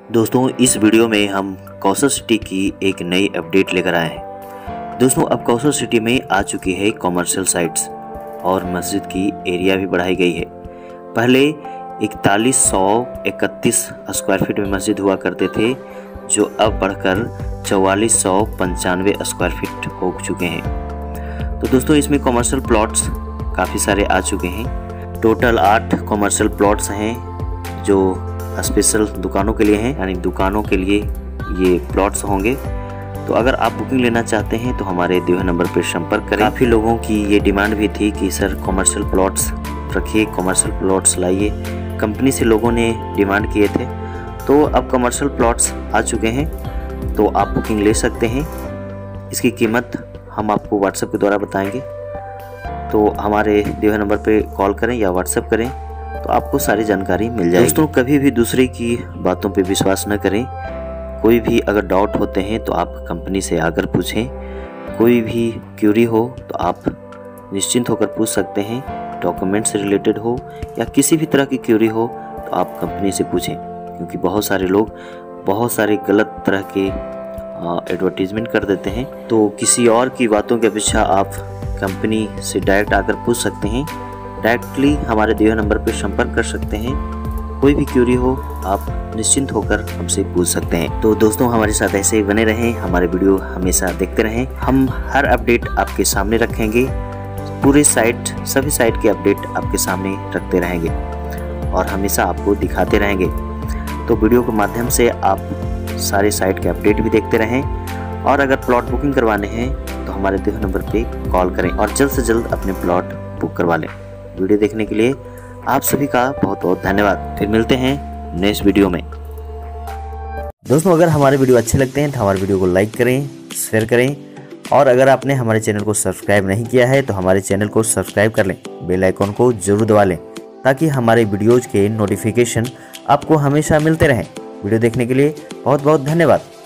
दोस्तों इस वीडियो में हम कौशल सिटी की एक नई अपडेट लेकर आए हैं। दोस्तों अब कौशल सिटी में आ चुकी है कॉमर्शियल साइट्स और मस्जिद की एरिया भी बढ़ाई गई है। पहले 4131 स्क्वायर फीट में मस्जिद हुआ करते थे, जो अब बढ़कर 4495 स्क्वायर फीट हो चुके हैं। तो दोस्तों इसमें कॉमर्शियल प्लॉट्स काफ़ी सारे आ चुके हैं। टोटल 8 कॉमर्शियल प्लॉट्स हैं जो स्पेशल दुकानों के लिए हैं, यानी दुकानों के लिए ये प्लॉट्स होंगे। तो अगर आप बुकिंग लेना चाहते हैं तो हमारे दिए हुए नंबर पर संपर्क करें। काफ़ी लोगों की ये डिमांड भी थी कि सर कॉमर्शियल प्लॉट्स रखिए, कॉमर्शियल प्लॉट्स लाइए, कंपनी से लोगों ने डिमांड किए थे। तो अब कॉमर्शियल प्लॉट्स आ चुके हैं, तो आप बुकिंग ले सकते हैं। इसकी कीमत हम आपको व्हाट्सएप के द्वारा बताएंगे, तो हमारे दिए हुए नंबर पे कॉल करें या व्हाट्सएप करें तो आपको सारी जानकारी मिल जाएगी। दोस्तों कभी भी दूसरे की बातों पे विश्वास न करें। कोई भी अगर डाउट होते हैं तो आप कंपनी से आकर पूछें। कोई भी क्यूरी हो तो आप निश्चिंत होकर पूछ सकते हैं। डॉक्यूमेंट से रिलेटेड हो या किसी भी तरह की क्यूरी हो तो आप कंपनी से पूछें, क्योंकि बहुत सारे लोग बहुत सारे गलत तरह के एडवर्टीजमेंट कर देते हैं। तो किसी और की बातों की अपेक्षा आप कंपनी से डायरेक्ट आकर पूछ सकते हैं। डायरेक्टली हमारे दिए हुए नंबर पर संपर्क कर सकते हैं। कोई भी क्यूरी हो आप निश्चिंत होकर हमसे पूछ सकते हैं। तो दोस्तों हमारे साथ ऐसे ही बने रहें, हमारे वीडियो हमेशा देखते रहें। हम हर अपडेट आपके सामने रखेंगे, पूरे साइट सभी साइट के अपडेट आपके सामने रखते रहेंगे और हमेशा आपको दिखाते रहेंगे। तो वीडियो के माध्यम से आप सारे साइट के अपडेट भी देखते रहें, और अगर प्लॉट बुकिंग करवाने हैं तो हमारे दिए हुए नंबर पर कॉल करें और जल्द से जल्द अपने प्लॉट बुक करवा लें। वीडियो देखने के लिए आप सभी का बहुत बहुत धन्यवाद। फिर मिलते हैं नेक्स्ट वीडियो में। दोस्तों अगर हमारे वीडियो अच्छे लगते हैं तो हमारे वीडियो को लाइक करें, शेयर करें, और अगर आपने हमारे चैनल को सब्सक्राइब नहीं किया है तो हमारे चैनल को सब्सक्राइब कर लें, बेल आइकॉन को जरूर दबा लें, ताकि हमारे वीडियोज़ के नोटिफिकेशन आपको हमेशा मिलते रहें। वीडियो देखने के लिए बहुत बहुत धन्यवाद।